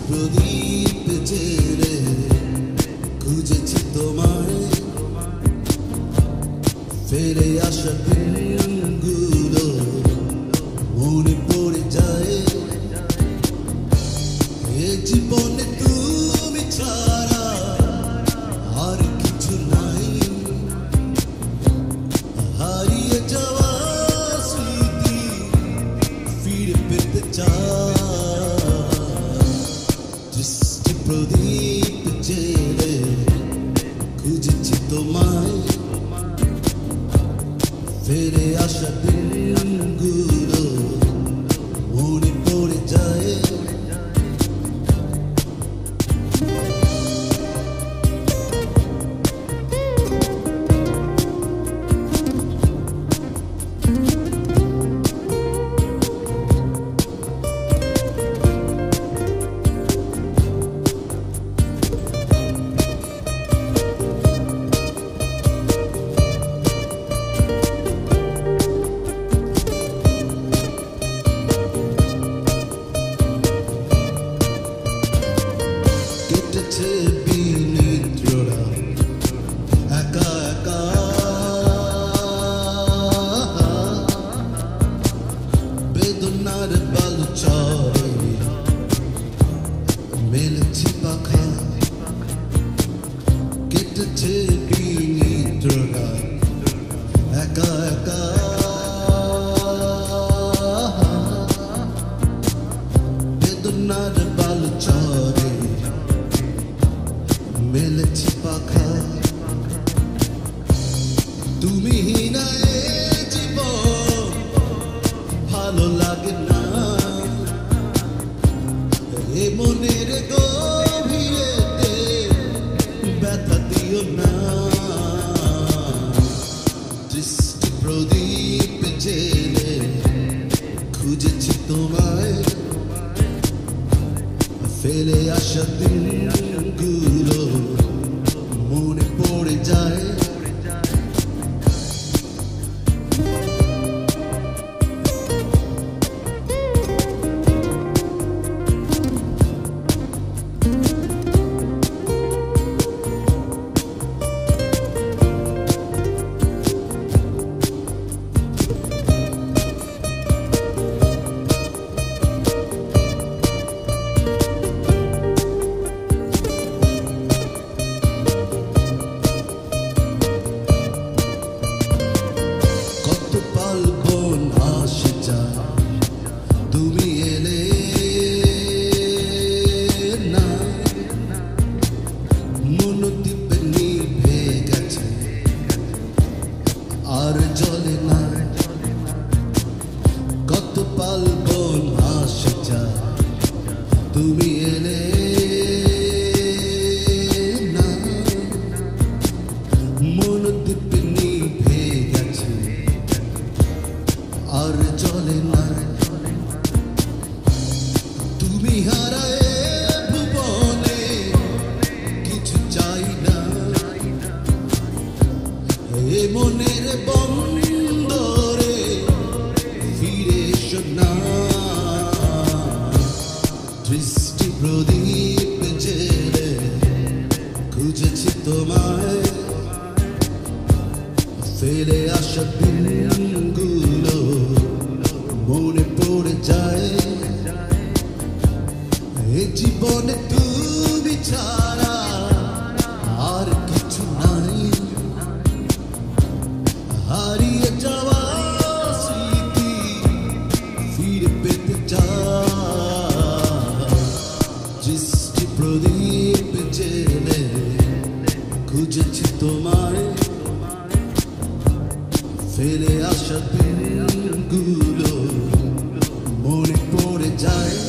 প্রদীপ জেলে খুঁজেছি তোমায়, ফিরে আসা দিনগুলো মনে পড়ে যায়। এ জীবনে তুমি ছাড়া আর কিছু নাই, হারিয়ে যাওয়া স্মৃতি ফিরে পেতে চাই। দৃষ্টি প্রদীপ জেলে খুঁজেছি তোমায়, ফিরে আসা দিনগুলো মনে পড়ে যায়। বিনিদ্ররা একা একা বেদনার বালুচরে মেলেছি পাখা। কেটেছে বিনিদ্ররা একা একা বেদনার বালুচরে মেলেছি পাখা। তুমি না এ জীবন ভালো লাগে না, এ মনের গভীরেতে ব্যথা দিও না। দৃষ্টি প্রদীপ জেলে খুঁজেছি তোমায়, ফেলে আসা দিনগুলো মনে পড়ে যায়। তুমি এলে না, মনোদ্বীপে নিভে গেছে আর জ্বলে না। কত পালবন আসে যায়, তুমি এলে না, মনোদ্বীপে নিভে গেছে আর জ্বলে না। তুমি হারায় ভুবনে কিছু চাই না, এ মনের বন্দরে ফিরে এসো না। দৃষ্টি প্রদীপ জেলে খুঁজেছি তোমায়, ফিরে আসা দিনগুলো মনে পড়ে যায়। এ জীবনে তুমি ছাড়া আর কিছু নাই, হারিয়ে যাওয়া স্মৃতি ফিরে পেতে চাই। দৃষ্টি প্রদীপ জেলে খুঁজেছি তোমায়, ফিরে আসা দিনগুলো মনে পড়ে যায়।